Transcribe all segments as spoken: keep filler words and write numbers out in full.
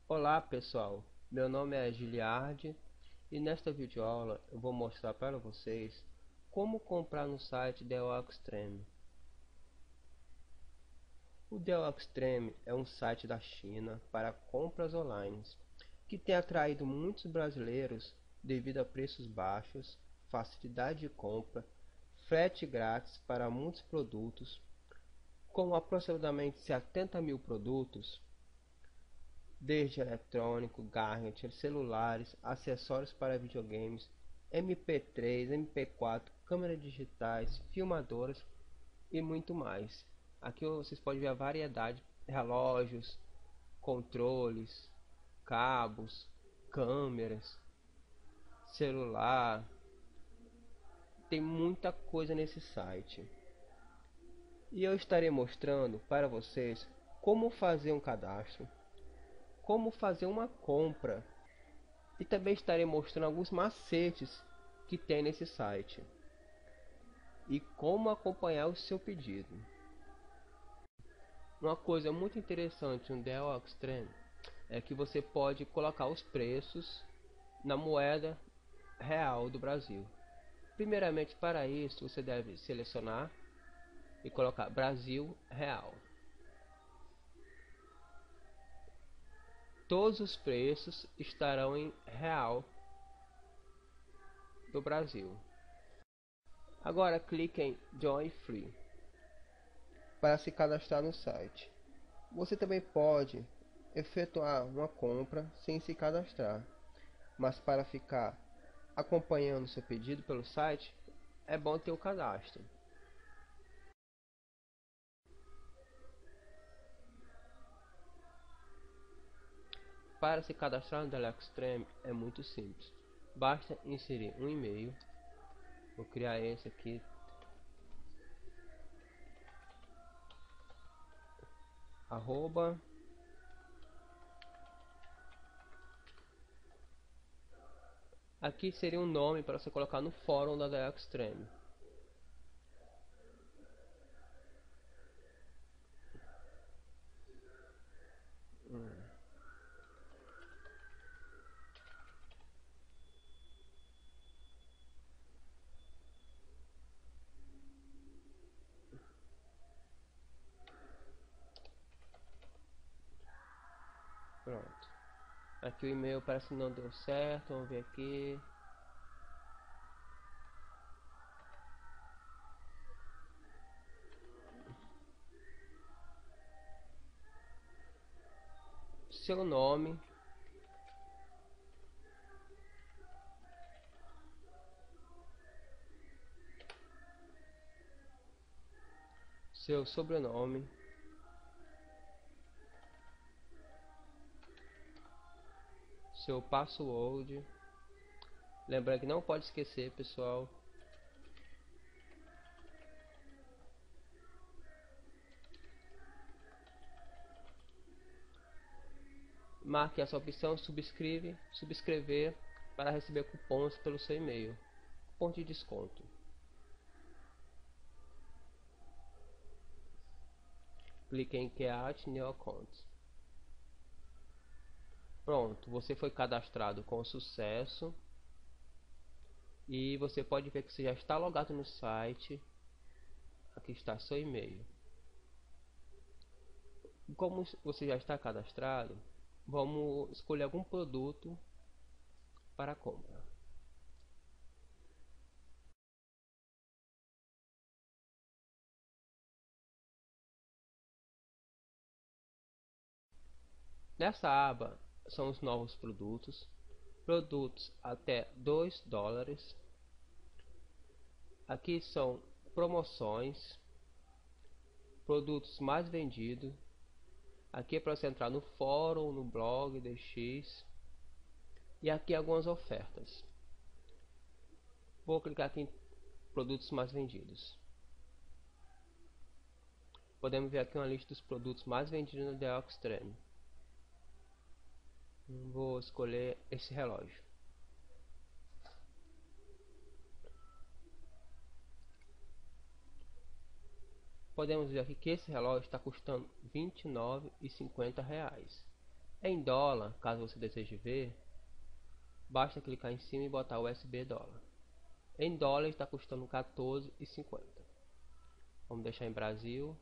Olá pessoal, meu nome é Giliardi e nesta videoaula eu vou mostrar para vocês como comprar no site D O Extreme. O D O Extreme é um site da China para compras online que tem atraído muitos brasileiros devido a preços baixos, facilidade de compra, frete grátis para muitos produtos, com aproximadamente setenta mil produtos desde eletrônico, gadgets, celulares, acessórios para videogames, M P três, M P quatro, câmeras digitais, filmadoras e muito mais. Aqui vocês podem ver a variedade de relógios, controles, cabos, câmeras, celular. Tem muita coisa nesse site. E eu estarei mostrando para vocês como fazer um cadastro, como fazer uma compra e também estarei mostrando alguns macetes que tem nesse site e como acompanhar o seu pedido. Uma coisa muito interessante no D O Extreme é que você pode colocar os preços na moeda real do Brasil. Primeiramente, para isso você deve selecionar e colocar Brasil Real. Todos os preços estarão em real do Brasil. Agora clique em Join Free para se cadastrar no site. Você também pode efetuar uma compra sem se cadastrar, mas para ficar acompanhando seu pedido pelo site, é bom ter o cadastro. Para se cadastrar no D O Extreme é muito simples. Basta inserir um e-mail. Vou criar esse aqui. Arroba Aqui seria um nome para você colocar no fórum da D O Extreme. Hum. Pronto. Aqui o e-mail parece que não deu certo. Vamos ver aqui. Seu nome. Seu sobrenome. Seu password. Lembrando que não pode esquecer, pessoal. Marque essa opção subscreve, subscrever para receber cupons pelo seu e-mail. Cupom de desconto. Clique em Create New Account. Pronto, você foi cadastrado com sucesso. E você pode ver que você já está logado no site. Aqui está seu e-mail. Como você já está cadastrado, vamos escolher algum produto para compra. Nessa aba são os novos produtos, produtos até dois dólares. Aqui são promoções, produtos mais vendidos. Aqui é para você entrar no fórum, no blog D X. E aqui algumas ofertas. Vou clicar aqui em produtos mais vendidos. Podemos ver aqui uma lista dos produtos mais vendidos no D O Extreme. Vou escolher esse relógio. Podemos ver aqui que esse relógio está custando vinte e nove reais e cinquenta centavos. Em dólar, caso você deseje ver, basta clicar em cima e botar U S B dólar. Em dólar está custando quatorze reais e cinquenta centavos. Vamos deixar em Brasil.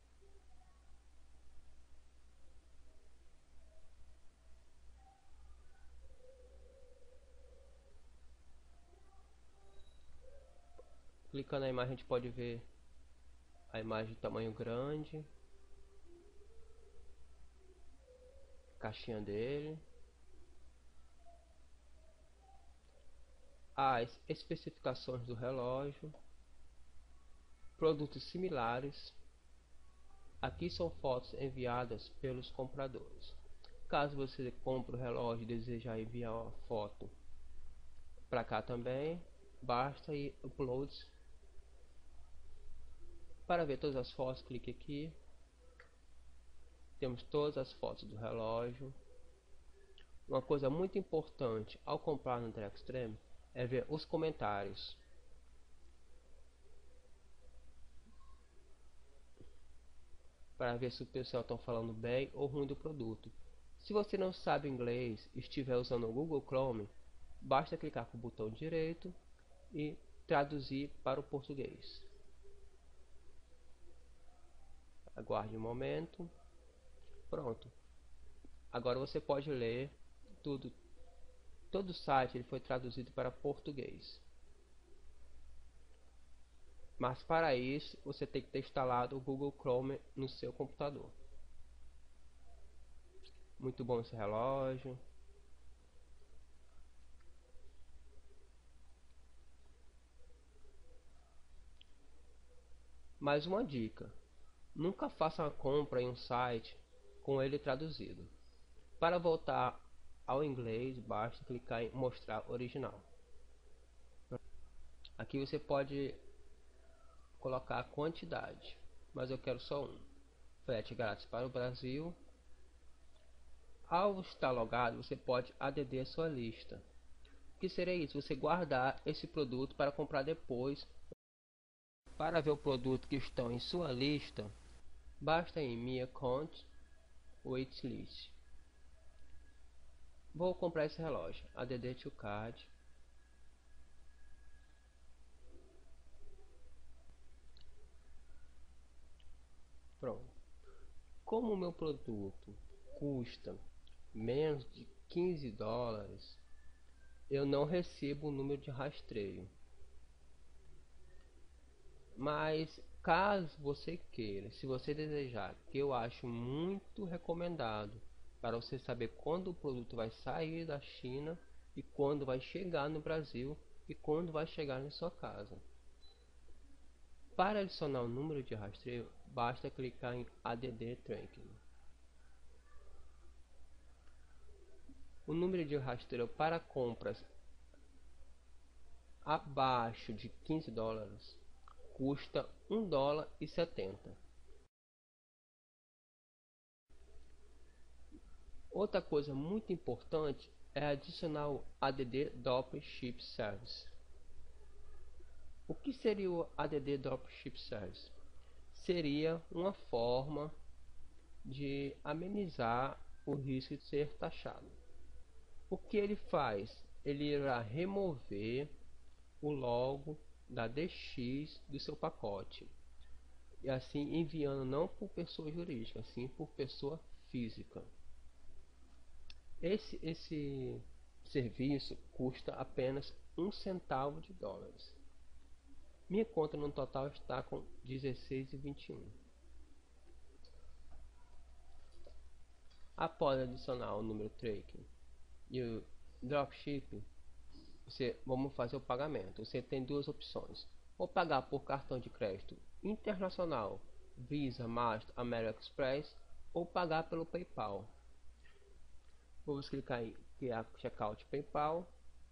Clicando na imagem, a gente pode ver a imagem de tamanho grande, caixinha dele, as especificações do relógio, produtos similares. Aqui são fotos enviadas pelos compradores. Caso você compre o relógio e desejar enviar uma foto para cá também, basta ir uploads. Para ver todas as fotos, clique aqui. Temos todas as fotos do relógio. Uma coisa muito importante ao comprar no Drextreme é ver os comentários. Para ver se o pessoal está falando bem ou ruim do produto. Se você não sabe inglês e estiver usando o Google Chrome, basta clicar com o botão direito e traduzir para o português. Aguarde um momento. Pronto. Agora você pode ler tudo. Todo o site ele foi traduzido para português. Mas para isso você tem que ter instalado o Google Chrome no seu computador. Muito bom esse relógio. Mais uma dica: nunca faça uma compra em um site com ele traduzido. Para voltar ao inglês, basta clicar em mostrar original. Aqui você pode colocar a quantidade, mas eu quero só um. Frete grátis para o Brasil. Ao estar logado, você pode add a sua lista. O que seria isso? Você guardar esse produto para comprar depois. Para ver o produto que estão em sua lista, basta ir em My Account, Waitlist. Vou comprar esse relógio. Add to cart. Pronto. Como o meu produto custa menos de quinze dólares, eu não recebo o número de rastreio. Mas caso você queira, se você desejar, que eu acho muito recomendado para você saber quando o produto vai sair da China e quando vai chegar no Brasil e quando vai chegar na sua casa. Para adicionar o número de rastreio, basta clicar em Add Tracking. O número de rastreio para compras abaixo de quinze dólares custa um dólar e setenta. Outra coisa muito importante é adicionar o Add Dropship Service. O que seria o Add Dropship Service? Seria uma forma de amenizar o risco de ser taxado. O que ele faz? Ele irá remover o logo da D X do seu pacote, e assim enviando não por pessoa jurídica, sim por pessoa física. Esse, esse serviço custa apenas um centavo de dólares. Minha conta no total está com dezesseis e vinte e um. Após adicionar o número tracking e o dropshipping, você, vamos fazer o pagamento. Você tem duas opções: ou pagar por cartão de crédito internacional, Visa, Master, American Express, ou pagar pelo PayPal. Vamos clicar em criar checkout PayPal.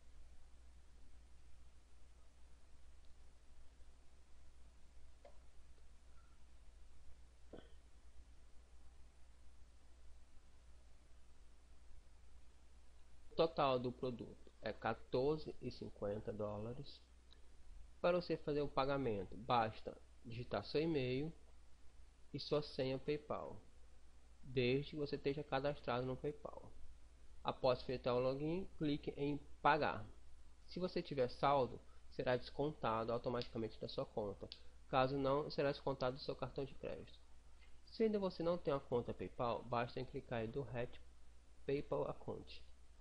O total do produto é quatorze e cinquenta dólares. Para você fazer o pagamento, basta digitar seu e-mail e sua senha PayPal. desde que você esteja cadastrado no PayPal. Após efetuar o login, clique em pagar. Se você tiver saldo, será descontado automaticamente da sua conta. Caso não, será descontado do seu cartão de crédito. Se ainda você não tem uma conta PayPal, basta clicar em do Hat PayPal Account.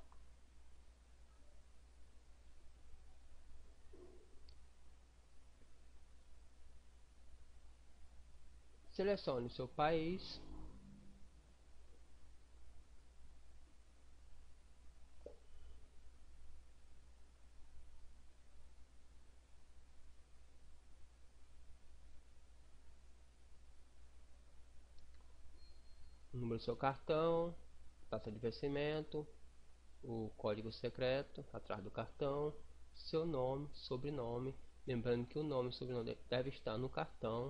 Selecione o seu país. O número do seu cartão, taxa de vencimento, o código secreto atrás do cartão, seu nome, sobrenome, lembrando que o nome e o sobrenome deve estar no cartão,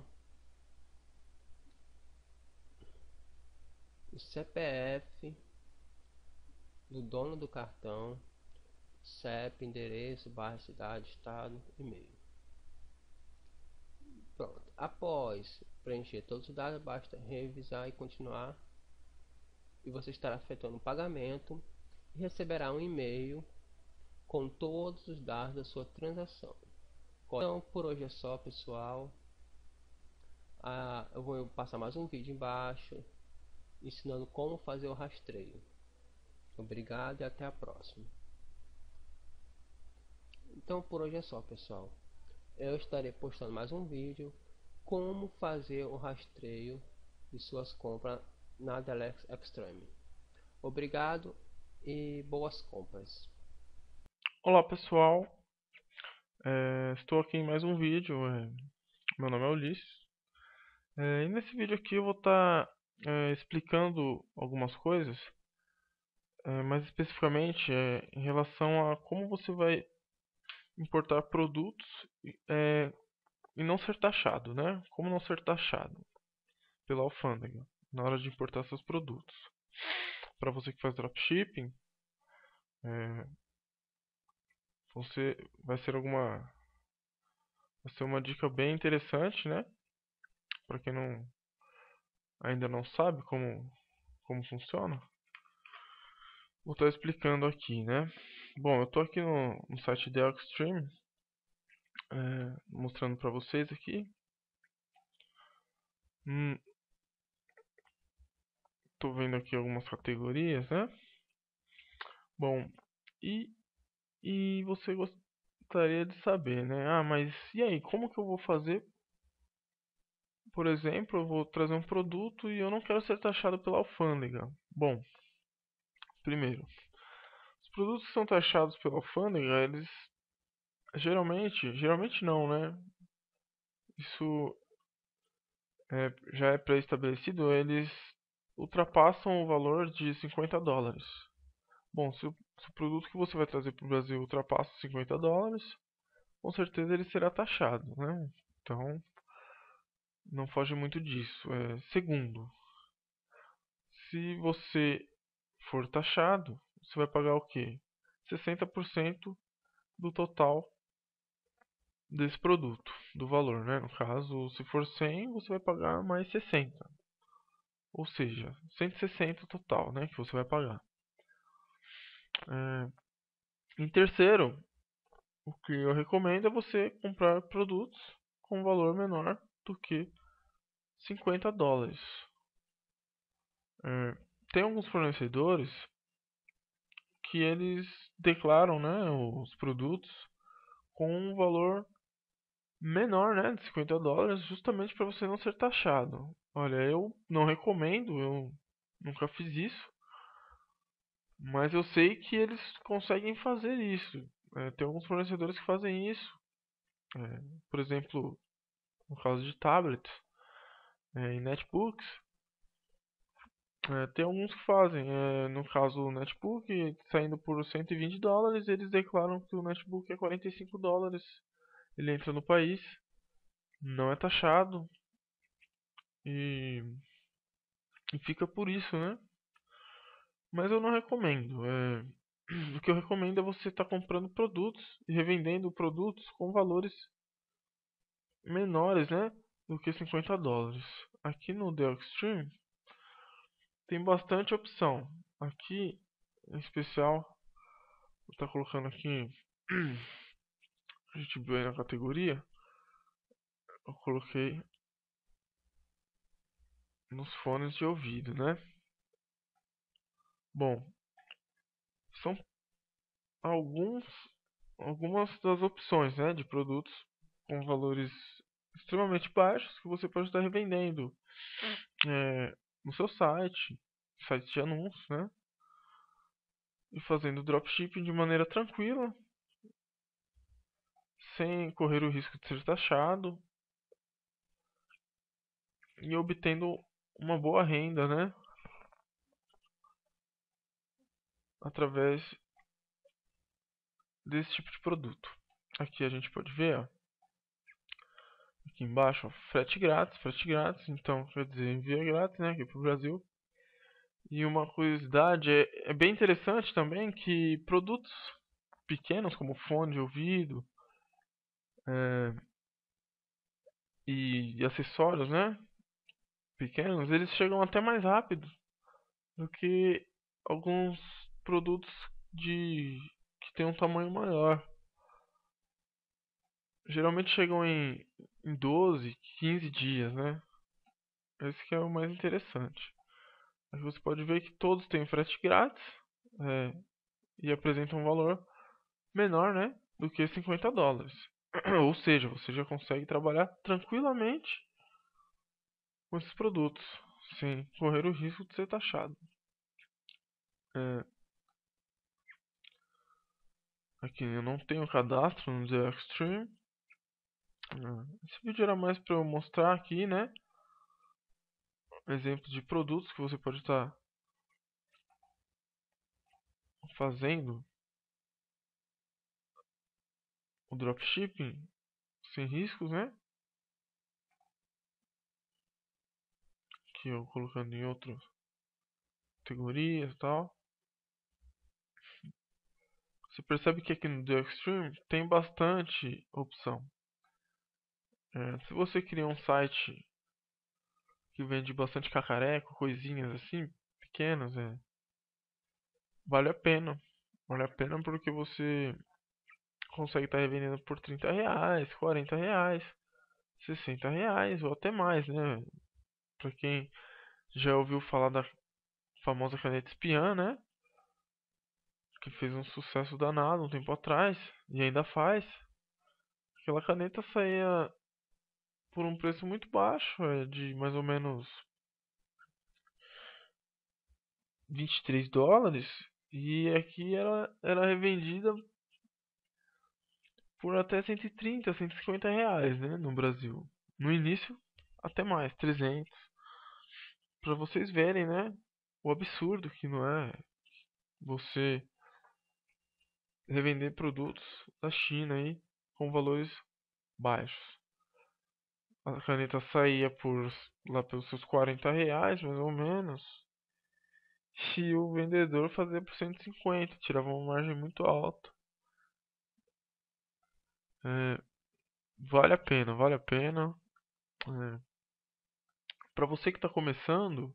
o C P F do dono do cartão, C E P, endereço, bairro, cidade, estado, e-mail. Pronto. Após preencher todos os dados, basta revisar e continuar, e você estará efetuando o pagamento e receberá um e-mail com todos os dados da sua transação. Então, por hoje é só, pessoal. Ah, eu vou passar mais um vídeo embaixo ensinando como fazer o rastreio. Obrigado e até a próxima. Então, por hoje é só, pessoal. Eu estarei postando mais um vídeo como fazer o rastreio de suas compras na Delex Extreme. Obrigado e boas compras. Olá pessoal, é, estou aqui em mais um vídeo, é, meu nome é Ulisses, é, e nesse vídeo aqui eu vou estar é, explicando algumas coisas, é, mais especificamente é, em relação a como você vai importar produtos é, e não ser taxado, né? Como não ser taxado pela alfândega na hora de importar seus produtos. Para você que faz dropshipping, é, você vai ser alguma, vai ser uma dica bem interessante, né? Para quem não ainda não sabe como como funciona, vou estar explicando aqui, né? Bom, eu estou aqui no, no site da Extreme, é, mostrando para vocês aqui. Hum, tô vendo aqui algumas categorias, né? Bom, e, e você gostaria de saber, né? Ah, mas e aí, como que eu vou fazer? Por exemplo, eu vou trazer um produto e eu não quero ser taxado pela alfândega. Bom, primeiro, os produtos que são taxados pela alfândega, eles geralmente, geralmente não, né? Isso é, já é pré-estabelecido, eles ultrapassam o valor de cinquenta dólares. Bom, se o, se o produto que você vai trazer para o Brasil ultrapassa cinquenta dólares, com certeza ele será taxado, né? Então, não foge muito disso. É, segundo, se você for taxado, você vai pagar o quê? sessenta por cento do total desse produto, do valor, né? No caso, se for cem, você vai pagar mais sessenta. Ou seja, cento e sessenta total, né, que você vai pagar. É, em terceiro, o que eu recomendo é você comprar produtos com valor menor do que cinquenta dólares. É, tem alguns fornecedores que eles declaram, né, os produtos com um valor menor, né, de cinquenta dólares, justamente para você não ser taxado. Olha, eu não recomendo, eu nunca fiz isso, mas eu sei que eles conseguem fazer isso. É, tem alguns fornecedores que fazem isso. É, por exemplo, no caso de tablets é, e netbooks, é, tem alguns que fazem. É, no caso o netbook, saindo por cento e vinte dólares, eles declaram que o netbook é quarenta e cinco dólares. Ele entra no país, não é taxado e, e fica por isso, né? Mas eu não recomendo. É, o que eu recomendo é você estar comprando produtos e revendendo produtos com valores menores, né, do que cinquenta dólares. Aqui no The Extreme, tem bastante opção. Aqui, em especial, vou estar colocando aqui, a gente viu aí na categoria, eu coloquei nos fones de ouvido, né? Bom, são alguns, algumas das opções, né, de produtos com valores extremamente baixos que você pode estar revendendo é, no seu site, site de anúncios, né? E fazendo dropshipping de maneira tranquila, sem correr o risco de ser taxado e obtendo uma boa renda, né? Através desse tipo de produto. Aqui a gente pode ver, ó, aqui embaixo, ó, frete grátis, frete grátis, então quer dizer envio grátis, né, aqui para o Brasil. E uma curiosidade é, é bem interessante também que produtos pequenos como fone de ouvido é, e, e acessórios, né, pequenos, eles chegam até mais rápido do que alguns produtos de que tem um tamanho maior. Geralmente chegam em, em doze, quinze dias, né? Esse que é o mais interessante. Aqui você pode ver que todos têm frete grátis é, e apresentam um valor menor, né, do que cinquenta dólares. Ou seja, você já consegue trabalhar tranquilamente com esses produtos, sem correr o risco de ser taxado. É, aqui eu não tenho cadastro no The Extreme. Esse vídeo era mais para eu mostrar aqui, né, exemplos de produtos que você pode estar fazendo o dropshipping sem riscos, né? Aqui eu colocando em outras categorias e tal. Você percebe que aqui no The Extreme tem bastante opção. É, se você cria um site que vende bastante cacareco, coisinhas assim, pequenas, é, vale a pena. Vale a pena porque você consegue estar revendendo por trinta reais, quarenta reais, sessenta reais ou até mais, né? Pra quem já ouviu falar da famosa caneta espiã, né? Que fez um sucesso danado um tempo atrás e ainda faz. Aquela caneta saía por um preço muito baixo, é, de mais ou menos vinte e três dólares, e aqui ela era revendida por até cento e trinta, cento e cinquenta reais, né, no Brasil. No início, até mais, trezentos. Para vocês verem, né, o absurdo que não é você revender produtos da China aí com valores baixos. A caneta saía por lá pelos seus quarenta reais, mais ou menos. E o vendedor fazia por cento e cinquenta, tirava uma margem muito alta. É, vale a pena, vale a pena. É, para você que está começando,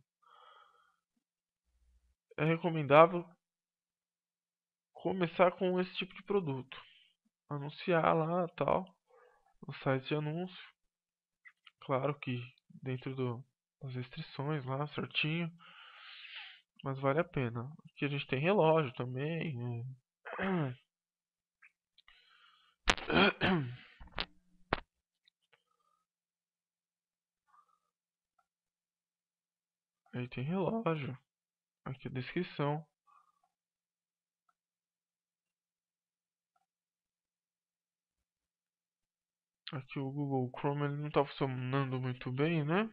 é recomendável começar com esse tipo de produto. Anunciar lá, tal, no site de anúncio. Claro que dentro do, das restrições lá, certinho. Mas vale a pena. Aqui a gente tem relógio também. É. Aí tem relógio. Aqui a descrição. Aqui o Google Chrome ele não está funcionando muito bem, né?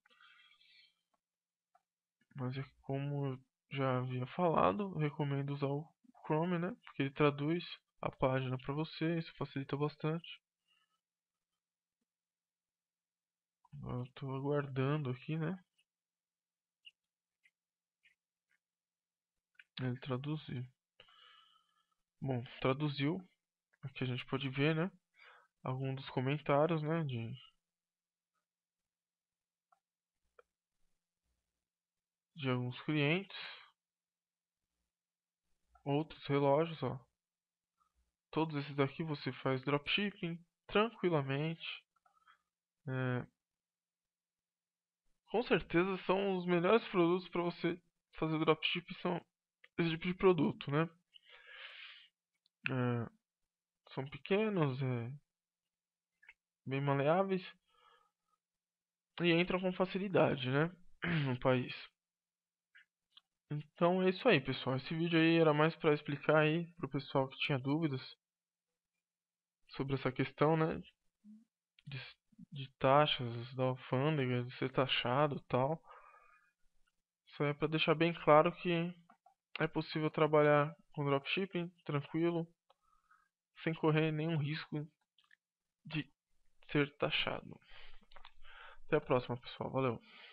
Mas é como eu já havia falado, recomendo usar o Chrome, né? Porque ele traduz a página para você, isso facilita bastante. Eu estou aguardando aqui, né? Ele traduzir. Bom, traduziu. Aqui a gente pode ver, né? Alguns dos comentários, né? De de alguns clientes. Outros relógios, ó. Todos esses aqui você faz dropshipping tranquilamente. É, com certeza são os melhores produtos para você fazer dropshipping, são esse tipo de produto, né? É, são pequenos, é, bem maleáveis e entram com facilidade, né? No país. Então é isso aí, pessoal. Esse vídeo aí era mais para explicar aí pro pessoal que tinha dúvidas sobre essa questão, né? De, de taxas da alfândega, de ser taxado e tal. Isso aí é para deixar bem claro que é possível trabalhar com dropshipping tranquilo, sem correr nenhum risco de ser taxado. Até a próxima, pessoal. Valeu.